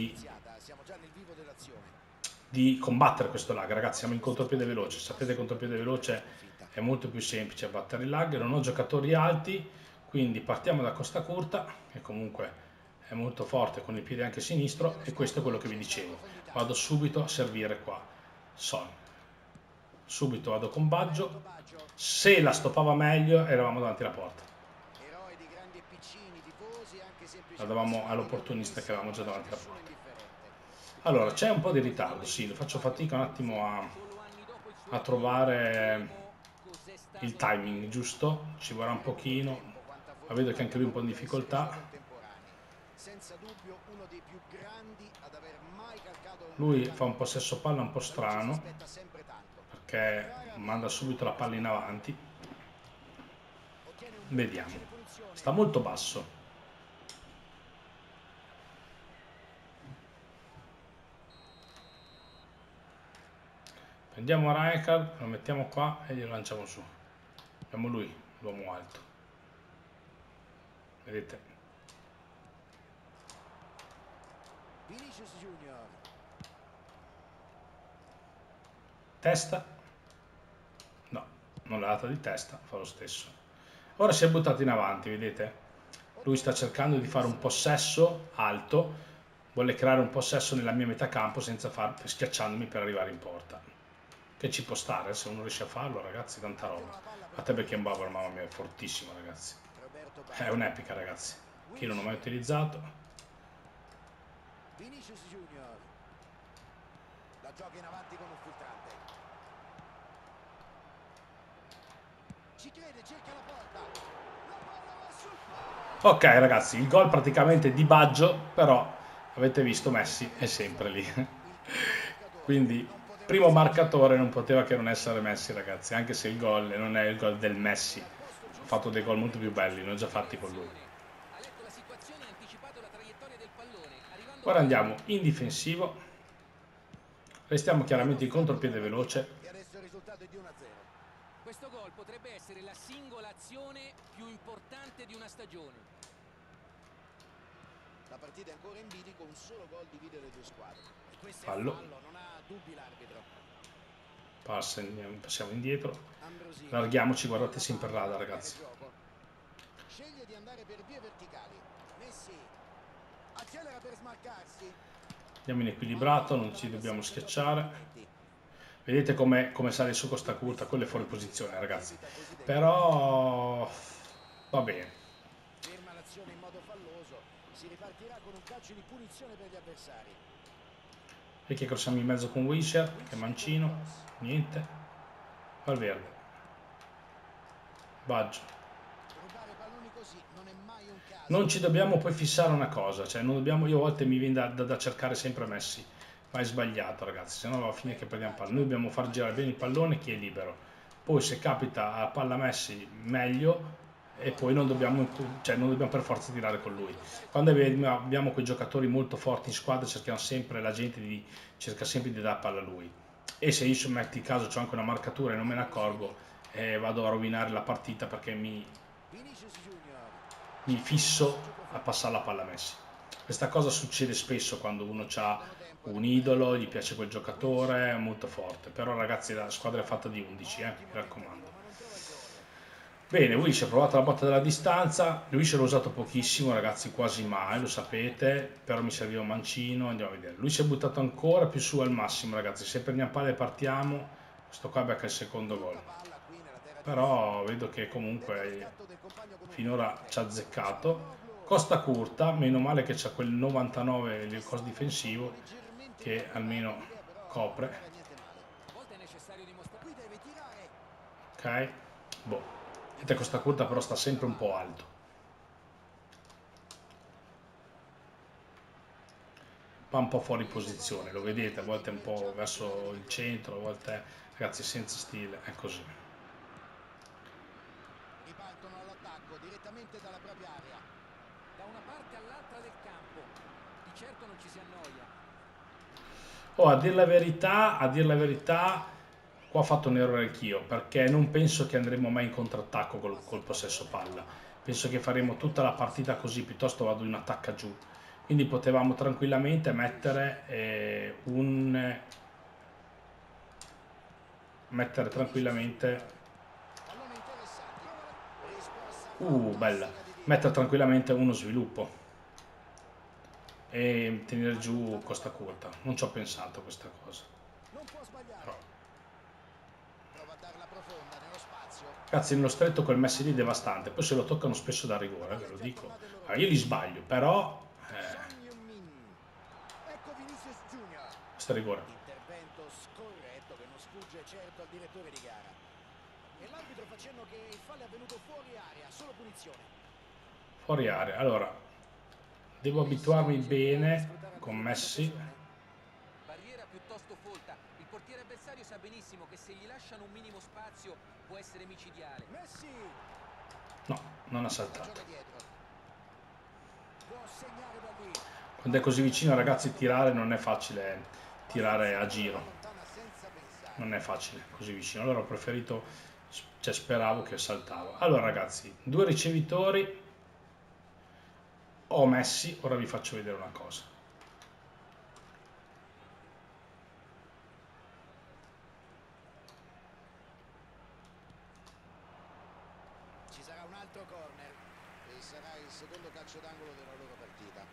di combattere questo lag, ragazzi. Siamo in contropiede veloce. Sapete, contropiede veloce è molto più semplice battere il lag. Non ho giocatori alti, quindi partiamo da Costa Curta, che comunque è molto forte con il piede anche sinistro, e questo è quello che vi dicevo. Vado subito a servire qua. Son. Subito vado con Baggio. Se la stoppava meglio, eravamo davanti alla porta. La davamo all'opportunista che avevamo già davanti alla porta. Allora, c'è un po' di ritardo, sì, faccio fatica un attimo a trovare il timing giusto, ci vorrà un pochino, ma vedo che anche lui è un po' in difficoltà. Lui fa un possesso palla un po' strano, perché manda subito la palla in avanti. Vediamo, sta molto basso. Prendiamo Rijkaard, lo mettiamo qua e glielo lanciamo su. Abbiamo lui, l'uomo alto. Vedete? Testa? No, non l'ha data di testa, fa lo stesso. Ora si è buttato in avanti, vedete? Lui sta cercando di fare un possesso alto, vuole creare un possesso nella mia metà campo schiacciandomi per arrivare in porta. Che ci può stare, se uno riesce a farlo, ragazzi, tanta roba. A te Beckenbauer, mamma mia, è fortissimo, ragazzi. È un'epica, ragazzi. Chi non ho mai utilizzato. Ok, ragazzi, il gol praticamente di Baggio, però avete visto Messi è sempre lì. Quindi primo marcatore non poteva che non essere Messi, ragazzi, anche se il gol non è il gol del Messi. Ho fatto dei gol molto più belli, ne ho già fatti con lui. Ora andiamo in difensivo, restiamo chiaramente in contropiede veloce. Questo gol potrebbe essere la singola azione più importante di una stagione. La partita è ancora in bilico, un solo gol divide le due squadre. E questo Fallo. è fallo, non ha dubbi l'arbitro. Passiamo indietro. Larghiamoci, guardate sempre il radar, ragazzi. Sceglie di andare per vie verticali. Messi accelera per smarcarsi. Andiamo in equilibrato, non ci dobbiamo schiacciare. Vedete come sale su Costa Curta, quello è fuori posizione, ragazzi. Però va bene. Ferma l'azione in modo falloso. Si ripartirà con un calcio di punizione per gli avversari. E che crossiamo in mezzo con Wilshere, che è mancino, niente. Valverde. Baggio. Non ci dobbiamo poi fissare una cosa, cioè non dobbiamo, io a volte mi viene da cercare sempre Messi, ma è sbagliato ragazzi, se no va a finire che perdiamo palla. Noi dobbiamo far girare bene il pallone chi è libero, poi se capita a palla Messi meglio e poi non dobbiamo per forza tirare con lui. Quando abbiamo quei giocatori molto forti in squadra cerchiamo sempre, la gente cerca sempre di dare palla a lui, e se io metti caso c'ho anche una marcatura e non me ne accorgo, vado a rovinare la partita perché mi fisso a passare la palla a Messi. Questa cosa succede spesso quando uno ha un idolo, gli piace quel giocatore, è molto forte, però ragazzi la squadra è fatta di 11, mi raccomando. Bene, Wilshere ha provato la botta della distanza, Wilshere l'ho usato pochissimo ragazzi, quasi mai, lo sapete, però mi serviva un mancino, andiamo a vedere. Lui si è buttato ancora più su al massimo ragazzi, se prendiamo palla e partiamo, questo qua becca il secondo gol. Però vedo che comunque finora ci ha azzeccato. Costa curta, meno male che c'ha quel 99 il costo difensivo che almeno copre. Ok, boh. Vedete, Costa curta però sta sempre un po' alto. Va un po' fuori posizione, lo vedete, a volte un po' verso il centro, a volte ragazzi senza stile, è così. Ripartono all'attacco direttamente dalla propria area. Da una parte all'altra del campo. Di certo non ci si annoia. Oh, a dir la verità, qua ho fatto un errore anch'io, perché non penso che andremo mai in contrattacco col possesso palla. Penso che faremo tutta la partita così, piuttosto vado in attacca giù. Quindi potevamo tranquillamente mettere tranquillamente Pallone interessante. Risposta bella, fantastica di Diego. mettere tranquillamente uno sviluppo e tenere giù Costa Curta. Non ci ho pensato a questa cosa. Non può Però, sbagliare. Prova a darla profonda nello spazio. ragazzi, nello stretto quel Messi lì è devastante, poi se lo toccano spesso da rigore, ve lo dico. Allora, io li sbaglio, però Son Heung-min. Ecco Vinicius Junior. questo è rigore. Intervento scorretto che non sfugge certo al direttore di gara. E l'arbitro fa cenno che il fallo è avvenuto fuori area, solo punizione. Fuori area. Allora, devo abituarmi bene con Messi. Barriera piuttosto folta. Il portiere avversario sa benissimo che se gli lasciano un minimo spazio può essere micidiale. Messi No, non ha la saltato. gioca dietro. Può segnare da lì. Quando è così vicino, ragazzi, tirare non è facile, tirare a giro. Lontana senza pensare. Non è facile così vicino. Allora ho preferito, cioè speravo che saltava. Allora ragazzi, due ricevitori. Ho Messi, ora vi faccio vedere una cosa. Ci sarà un altro corner e sarà il secondo calcio d'angolo della loro partita.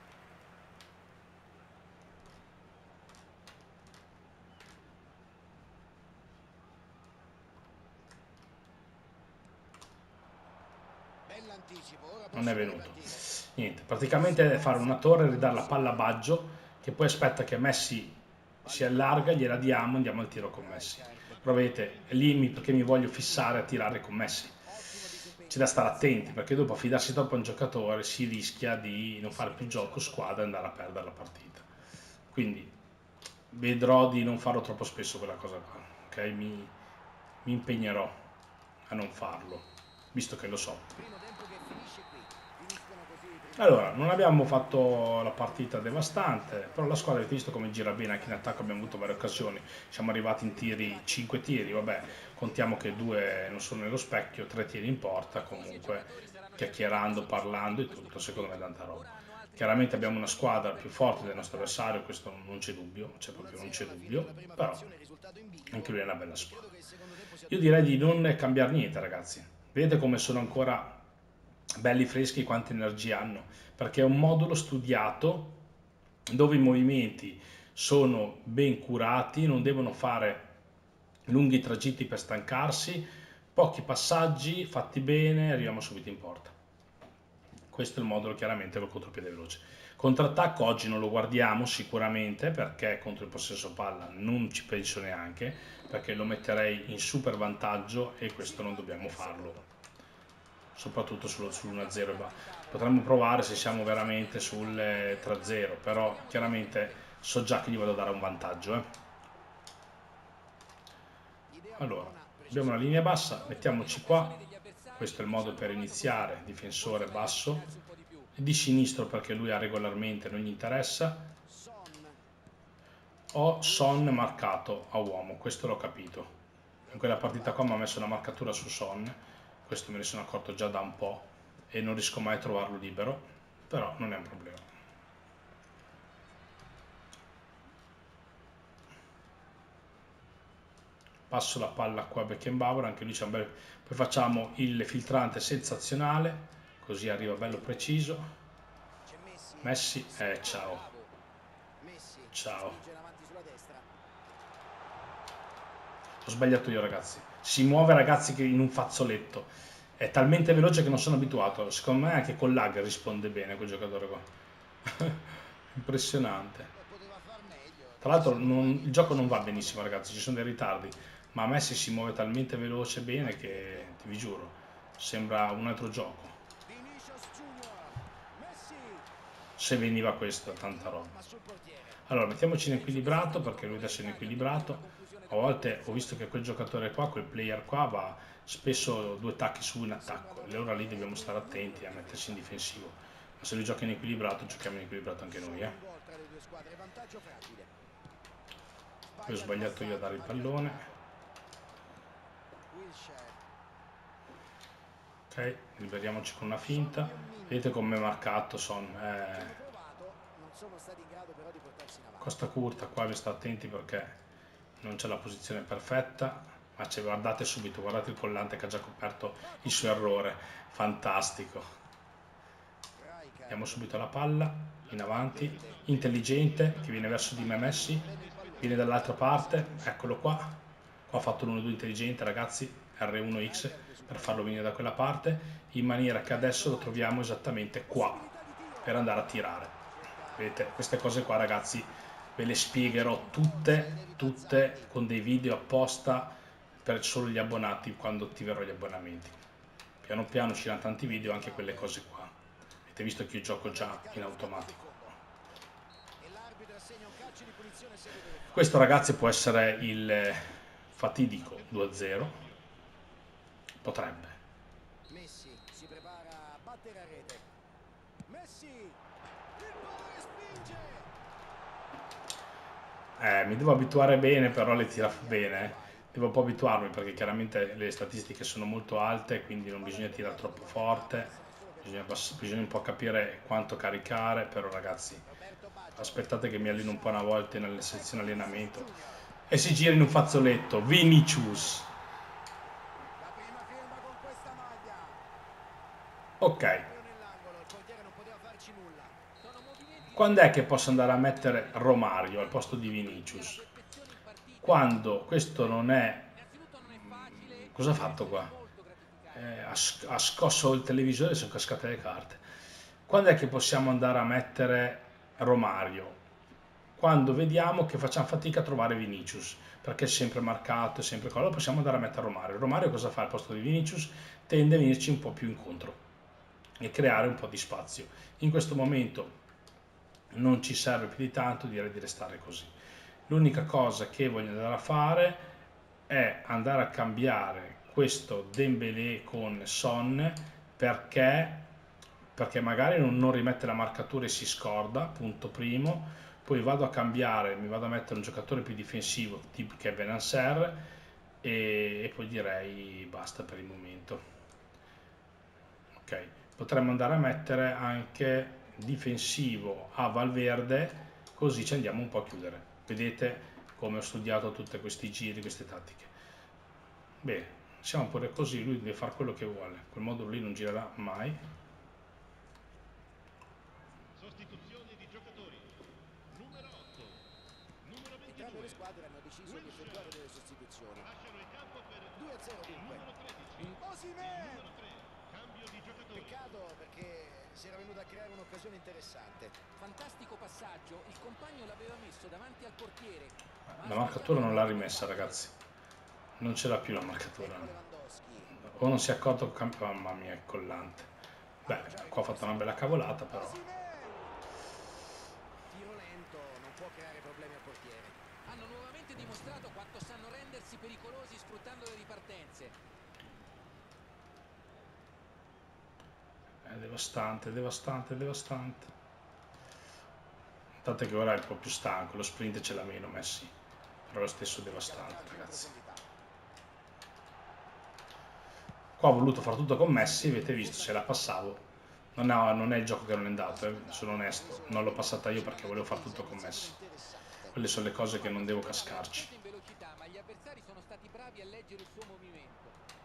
Bell'anticipo, ora Non è possono venuto. ripartire. Niente, praticamente deve fare una torre e ridare la palla a Baggio, che poi aspetta che Messi si allarga, gliela diamo, andiamo al tiro con Messi. Però vedete, è lì perché mi voglio fissare a tirare con Messi. Ottimo disimpegno. C'è da stare attenti, perché dopo fidarsi troppo a un giocatore si rischia di non fare più gioco squadra e andare a perdere la partita. Quindi vedrò di non farlo troppo spesso quella cosa qua, ok? Mi impegnerò a non farlo, visto che lo so. Primo tempo che finisce qui. Finiscono così i primi. Allora, non abbiamo fatto la partita devastante, però la squadra avete visto come gira bene, anche in attacco abbiamo avuto varie occasioni, siamo arrivati in tiri, 5 tiri, vabbè, contiamo che 2 non sono nello specchio, 3 tiri in porta, comunque chiacchierando, parlando e tutto, secondo me è tanta roba. Chiaramente abbiamo una squadra più forte del nostro avversario, questo non c'è dubbio, cioè proprio non c'è dubbio, però anche lui è una bella squadra. Io direi di non cambiare niente ragazzi, vedete come sono ancora belli freschi, quanta energia hanno, perché è un modulo studiato dove i movimenti sono ben curati, non devono fare lunghi tragitti per stancarsi, pochi passaggi fatti bene, arriviamo subito in porta. Questo è il modulo chiaramente col contropiede veloce. Contrattacco oggi non lo guardiamo sicuramente perché contro il possesso palla non ci penso neanche, perché lo metterei in super vantaggio e questo non dobbiamo farlo, soprattutto sull'1-0. Potremmo provare se siamo veramente sul 3-0, però chiaramente so già che gli vado a dare un vantaggio. Allora, abbiamo una linea bassa, mettiamoci qua, questo è il modo per iniziare, difensore basso, di sinistro perché lui ha regolarmente, non gli interessa. Ho Son marcato a uomo, questo l'ho capito. In quella partita qua mi ha messo una marcatura su Son, questo me ne sono accorto già da un po' e non riesco mai a trovarlo libero, però non è un problema. passo la palla qua a Beckenbauer, anche lui c'è un bel... Poi facciamo il filtrante sensazionale, così arriva bello preciso. C'è Messi, ciao, Bravo. Messi ciao. spinge in avanti sulla destra. Ho sbagliato io, ragazzi. Si muove, ragazzi, che in un fazzoletto. È talmente veloce che non sono abituato. Secondo me anche con lag risponde bene quel giocatore qua. Impressionante. Poteva far meglio. Tra l'altro il gioco non va benissimo, ragazzi, ci sono dei ritardi, ma Messi si muove talmente veloce bene che, vi giuro, sembra un altro gioco. Vinicius Junior. Messi. Se veniva questa, tanta roba. Ma sul portiere. Allora, mettiamoci in equilibrato, perché lui adesso è in equilibrato. A volte ho visto che quel giocatore qua, quel player qua, va spesso 2 tacchi su in attacco. E allora lì dobbiamo stare attenti a mettersi in difensivo. Ma se lui gioca in equilibrato, giochiamo in equilibrato anche noi, Un gol tra le due squadre, vantaggio fragile. Poi ho sbagliato io a dare il pallone. Wilshere. Ok, liberiamoci con una finta. Vedete come è marcato Son. Hanno provato, non sono stati in grado però di portarsi in avanti. Costa curta, qua vi state attenti perché non c'è la posizione perfetta, ma guardate subito, guardate il collante che ha già coperto il suo errore. Fantastico. Diamo subito la palla, in avanti, intelligente, che viene verso di me Messi, viene dall'altra parte, eccolo qua. Qua ha fatto l'1-2 intelligente, ragazzi, R1X, per farlo venire da quella parte, in maniera che adesso lo troviamo esattamente qua, per andare a tirare. Vedete, queste cose qua, ragazzi, ve le spiegherò tutte con dei video apposta per solo gli abbonati quando attiverò gli abbonamenti. Piano piano usciranno tanti video, anche quelle cose qua. Avete visto che io gioco già in automatico. Questo, ragazzi, può essere il fatidico 2-0. Potrebbe. Messi si prepara a battere a rete. Messi, il pallone spinge. Mi devo abituare bene, però le tira bene. Devo un po' abituarmi perché chiaramente le statistiche sono molto alte, quindi non bisogna tirare troppo forte. Bisogna un po' capire quanto caricare, però ragazzi, aspettate che mi alleno un po' una volta nelle sezioni allenamento e si gira in un fazzoletto. Vinicius. La prima firma con questa maglia. Ok, Nell'angolo, il portiere non poteva farci nulla. Sono movimenti quando è che posso andare a mettere Romario al posto di Vinicius? perfezione in partita. Quando questo non è... Innanzitutto non è facile. Cosa ha fatto qua? Molto gratificante. Ha scosso il televisore e sono cascate le carte. Quando è che possiamo andare a mettere Romario? Quando vediamo che facciamo fatica a trovare Vinicius, perché è sempre marcato, è sempre quello, possiamo andare a mettere Romario. Romario cosa fa al posto di Vinicius? Tende a venirci un po' più incontro e creare un po' di spazio. In questo momento non ci serve più di tanto, direi di restare così. L'unica cosa che voglio andare a fare è andare a cambiare questo Dembélé con Son perché magari non rimette la marcatura e si scorda, punto primo. Poi vado a cambiare, mi vado a mettere un giocatore più difensivo tipo che è Benacer e poi direi basta per il momento. Ok, potremmo andare a mettere anche difensivo a Valverde, così ci andiamo un po' a chiudere. Vedete come ho studiato tutti questi giri, queste tattiche. Bene, siamo pure così, lui deve fare quello che vuole, quel modulo lì non girerà mai. Sostituzione di giocatori. Numero 8. Numero Entrambe le 22. squadre hanno deciso di effettuare delle sostituzioni. Lasciano il campo per 2-0 dunque. numero 13. Osimhen! Numero 3. Cambio di giocatori. Peccato perché si era venuto a creare un'occasione interessante. Fantastico passaggio, il compagno l'aveva messo davanti al portiere. La marcatura non l'ha rimessa, ragazzi, non ce l'ha più la marcatura, o non si è accorto che... mamma mia, il collante. Beh, qua ho fatto una bella cavolata, però Tiro lento, non può creare problemi al portiere. Hanno nuovamente dimostrato quanto sanno rendersi pericolosi sfruttando le ripartenze. è devastante, devastante, devastante. Tanto che ora è un po' più stanco, lo sprint ce l'ha meno Messi, però lo stesso devastante, ragazzi. Qua ho voluto fare tutto con Messi, avete visto, se la passavo. Non è il gioco che non è andato, sono onesto, non l'ho passata io perché volevo fare tutto con Messi. Quelle sono le cose che non devo cascarci. In velocità, ma gli avversari sono stati bravi bravi a leggere il suo movimento.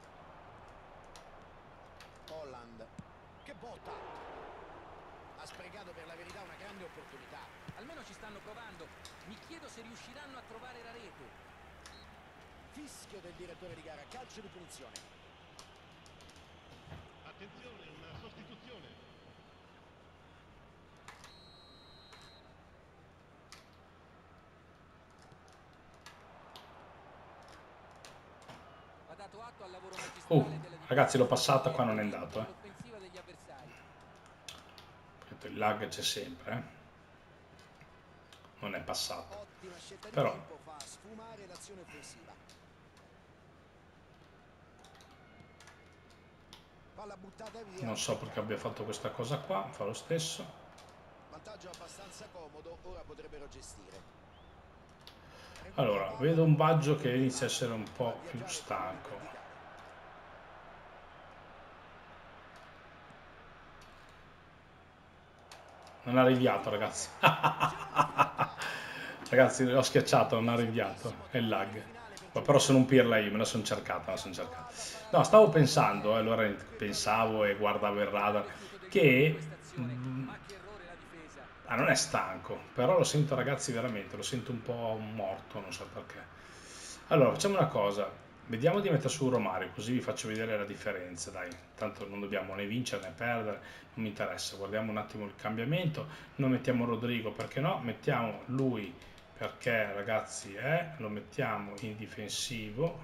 Holland, che botta! Ha sprecato per la verità una grande opportunità. Almeno ci stanno provando. Mi chiedo se riusciranno a trovare la rete. Fischio del direttore di gara, calcio di punizione. Attenzione, una sostituzione. Va dato atto al lavoro magistrale della Ragazzi, l'ho difesa passata, che qua non è blocca andato. l'offensiva degli avversari. Il lag c'è sempre, non è passato. Ottima scelta di Però tempo, fa sfumare l'azione offensiva. Palla buttata via. non so perché abbia fatto questa cosa qua, fa lo stesso. Vantaggio abbastanza comodo, ora potrebbero gestire. Allora, vedo un Baggio che inizia a essere un po' più stanco. Non ha rinviato, ragazzi. Ragazzi, l'ho schiacciato, non ha rinviato. È il lag. Ma però sono un pirla io, me la sono cercata, No, stavo pensando, allora pensavo e guardavo il radar, che Ma che errore la difesa. non è stanco, però lo sento, ragazzi, veramente, lo sento un po' morto, non so perché. Allora, facciamo una cosa, vediamo di mettere su Romario, così vi faccio vedere la differenza, dai. Tanto non dobbiamo né vincere né perdere, non mi interessa. Guardiamo un attimo il cambiamento, non mettiamo Rodrigo, perché no? Mettiamo lui, perché, ragazzi, lo mettiamo in difensivo.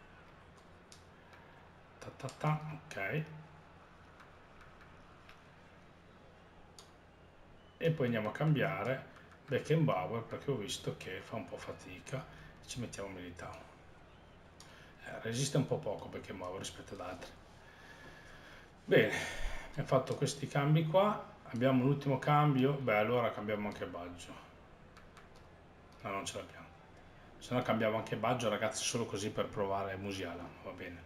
Ok. E poi andiamo a cambiare Beckenbauer, perché ho visto che fa un po' fatica. Ci mettiamo Militao. Resiste un po' poco Beckenbauer rispetto ad altri. Bene, abbiamo fatto questi cambi qua. Abbiamo l'ultimo cambio. Beh, allora cambiamo anche Baggio. No, non ce l'abbiamo. Se no cambiamo anche Baggio, ragazzi, solo così per provare Musiala. Va bene.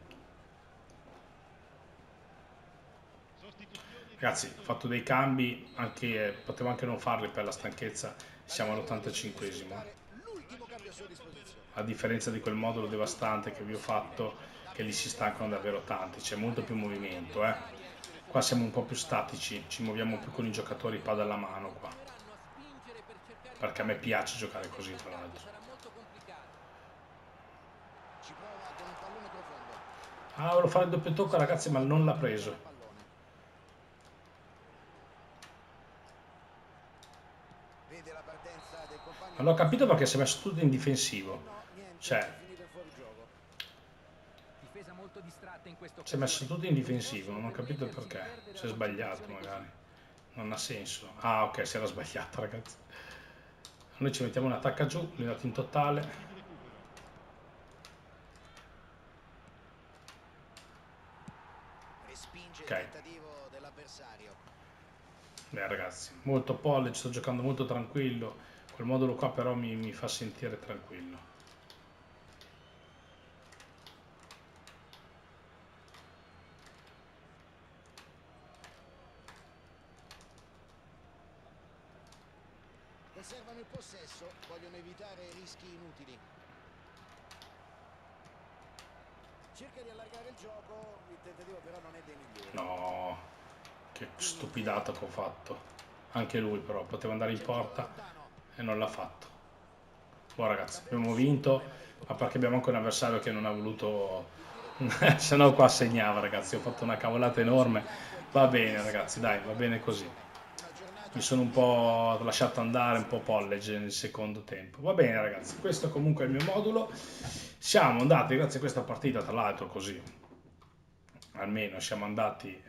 Ragazzi, ho fatto dei cambi, potevo anche non farli per la stanchezza. Siamo all'85esimo. L'ultimo cambio a sua disposizione. A differenza di quel modulo devastante che vi ho fatto, che lì si stancano davvero tanti, c'è molto più movimento, Qua siamo un po' più statici, ci muoviamo più con i giocatori palla alla mano qua, perché a me piace giocare così, tra l'altro. Sarà molto complicato. Ci prova con un pallone profondo. Ah, volevo fare il doppio tocco, ragazzi, ma non l'ha preso. Pallone. Vede la partenza del compagno. Non l'ho capito perché si è messo tutto in difensivo, No, niente, cioè è finito in fuorigioco. Difesa molto distratta in questo si è messo tutto in difensivo, non ho capito il perché, si è sbagliato magari, non ha senso. Ah, ok, si era sbagliato, ragazzi. Noi ci mettiamo un attacca giù, li ho dato in totale. Respinge Ok. il tentativo dell'avversario. Beh, ragazzi, molto polle, sto giocando molto tranquillo. Quel modulo qua però mi fa sentire tranquillo. Conservano il possesso, vogliono evitare rischi inutili. Cerca di allargare il gioco, il tentativo però non è dei migliori. No, che stupidata che ho fatto. Anche lui però, poteva andare in porta e non l'ha fatto. Buon ragazzi, abbiamo vinto, ma perché abbiamo anche un avversario che non ha voluto... Se no qua segnava, ragazzi, ho fatto una cavolata enorme. Va bene, ragazzi, dai, va bene così. Mi sono un po' lasciato andare, un po' pollege nel secondo tempo. Va bene, ragazzi, questo comunque è il mio modulo. Siamo andati, grazie a questa partita, tra l'altro, così, almeno siamo andati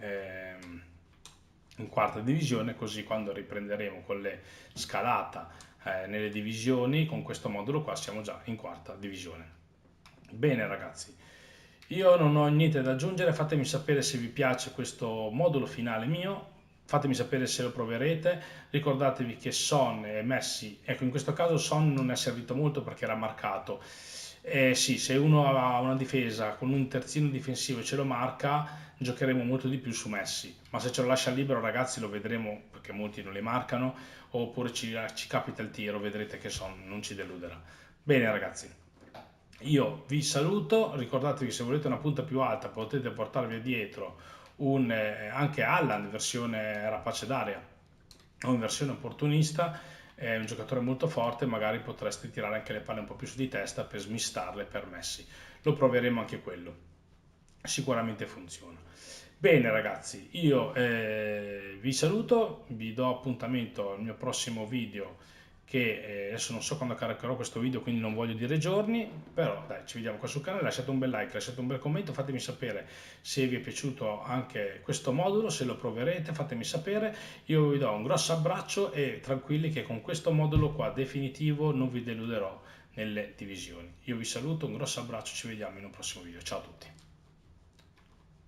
in quarta divisione, così quando riprenderemo con le scalata nelle divisioni, con questo modulo qua siamo già in quarta divisione. Bene, ragazzi, io non ho niente da aggiungere, fatemi sapere se vi piace questo modulo finale mio, fatemi sapere se lo proverete, ricordatevi che Son e Messi, ecco, in questo caso Son non è servito molto perché era marcato. Sì, se uno ha una difesa con un terzino difensivo e ce lo marca, giocheremo molto di più su Messi, ma se ce lo lascia libero, ragazzi, lo vedremo, perché molti non li marcano, oppure ci capita il tiro, vedrete che Son non ci deluderà. Bene, ragazzi, Io vi saluto, ricordatevi che se volete una punta più alta potete portarvi dietro anche Haaland versione rapace d'aria o in versione opportunista, è un giocatore molto forte, magari potreste tirare anche le palle un po' più su di testa per smistarle per Messi. Lo proveremo anche quello, sicuramente funziona. Bene ragazzi, io vi saluto, vi do appuntamento al mio prossimo video che adesso non so quando caricherò questo video, quindi non voglio dire giorni, però dai, ci vediamo qua sul canale, lasciate un bel like, lasciate un bel commento, fatemi sapere se vi è piaciuto anche questo modulo, se lo proverete, fatemi sapere, io vi do un grosso abbraccio e tranquilli che con questo modulo qua definitivo non vi deluderò nelle divisioni. Io vi saluto, un grosso abbraccio, ci vediamo in un prossimo video, ciao a tutti.